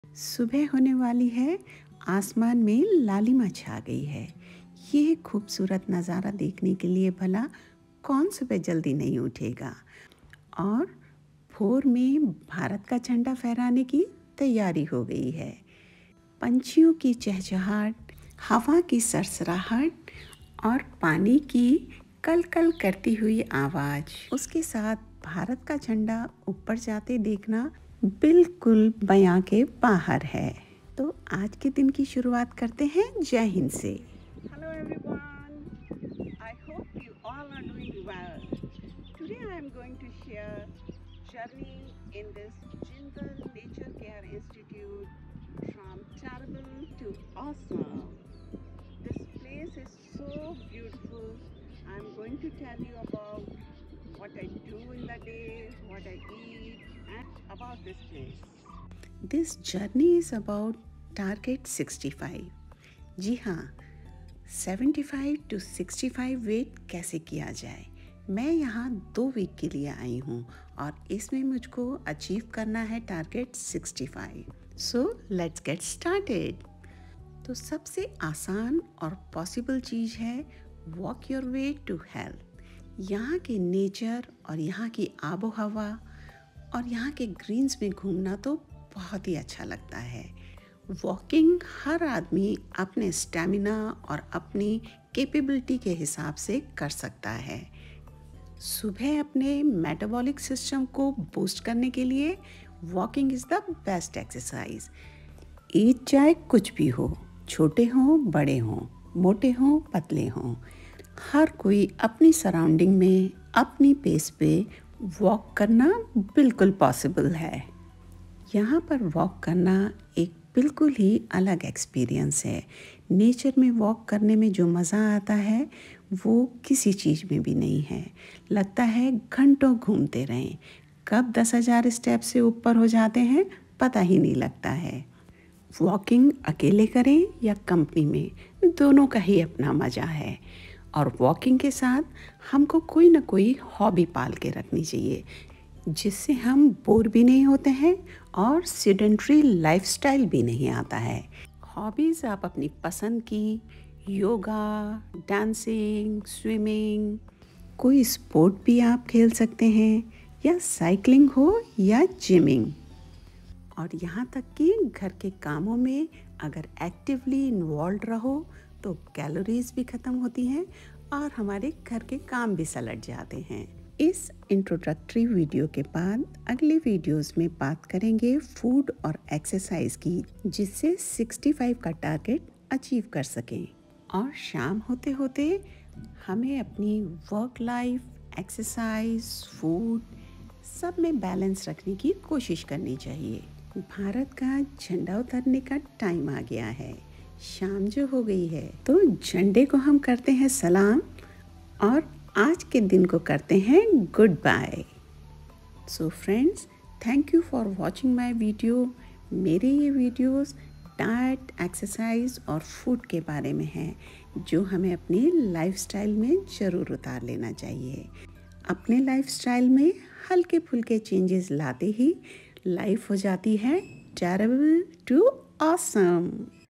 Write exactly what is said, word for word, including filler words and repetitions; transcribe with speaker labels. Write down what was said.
Speaker 1: सुबह होने वाली है, आसमान में लालिमा छा गई है। ये खूबसूरत नज़ारा देखने के लिए भला कौन सुबह जल्दी नहीं उठेगा। और भोर में भारत का झंडा फहराने की तैयारी हो गई है। पंछियों की चहचहाट, हवा की सरसराहट और पानी की कल कल करती हुई आवाज़, उसके साथ भारत का झंडा ऊपर जाते देखना बिल्कुल बयां के बाहर है। तो आज के दिन की शुरुआत करते हैं जय हिंद से। Hello everyone, I hope you all are doing well. Today I am going to share journey in this Jindal nature care institute from terrible to awesome. This place is so beautiful. I am going to tell you about what I do in the day, what I eat, and about this place. This journey is about Target sixty-five. जी हाँ, पचहत्तर to पैंसठ wait कैसे किया जाए। मैं यहाँ दो वीक के लिए आई हूँ और इसमें मुझको अचीव करना है टारगेट पैंसठ। So let's get started. तो सबसे आसान और पॉसिबल चीज़ है walk your way to health. यहाँ के नेचर और यहाँ की आबो हवा और यहाँ के ग्रीन्स में घूमना तो बहुत ही अच्छा लगता है। वॉकिंग हर आदमी अपने स्टैमिना और अपनी कैपेबिलिटी के हिसाब से कर सकता है। सुबह अपने मेटाबॉलिक सिस्टम को बूस्ट करने के लिए walking is the best exercise. Eat चाहे कुछ भी हो, छोटे हों बड़े हों, मोटे हों पतले हों, हर कोई अपनी सराउंडिंग में अपनी पेस पे वॉक करना बिल्कुल पॉसिबल है। यहाँ पर वॉक करना एक बिल्कुल ही अलग एक्सपीरियंस है। नेचर में वॉक करने में जो मज़ा आता है वो किसी चीज़ में भी नहीं है। लगता है घंटों घूमते रहें, कब दस हज़ार स्टेप से ऊपर हो जाते हैं पता ही नहीं लगता है। वॉकिंग अकेले करें या कंपनी में, दोनों का ही अपना मज़ा है। और वॉकिंग के साथ हमको कोई ना कोई हॉबी पाल के रखनी चाहिए, जिससे हम बोर भी नहीं होते हैं और सेडेंटरी लाइफस्टाइल भी नहीं आता है। हॉबीज़ आप अपनी पसंद की, योगा, डांसिंग, स्विमिंग, कोई स्पोर्ट भी आप खेल सकते हैं, या साइकिलिंग हो या जिमिंग। और यहाँ तक कि घर के कामों में अगर एक्टिवली इन्वॉल्व रहो तो कैलोरीज भी ख़त्म होती हैं और हमारे घर के काम भी सलट जाते हैं। इस इंट्रोडक्टरी वीडियो के बाद अगले वीडियोस में बात करेंगे फूड और एक्सरसाइज की, जिससे पैंसठ का टारगेट अचीव कर सकें। और शाम होते होते हमें अपनी वर्क लाइफ, एक्सरसाइज, फूड सब में बैलेंस रखने की कोशिश करनी चाहिए। भारत का झंडा उतारने का टाइम आ गया है, शाम जो हो गई है, तो झंडे को हम करते हैं सलाम और आज के दिन को करते हैं good bye. So friends, thank you for watching my video. मेरे ये वीडियोस डाइट, एक्सरसाइज और फूड के बारे में हैं, जो हमें अपनी लाइफस्टाइल में ज़रूर उतार लेना चाहिए। अपने लाइफस्टाइल में हल्के फुल्के चेंजेस लाते ही लाइफ हो जाती है टेरेबल टू ऑसम।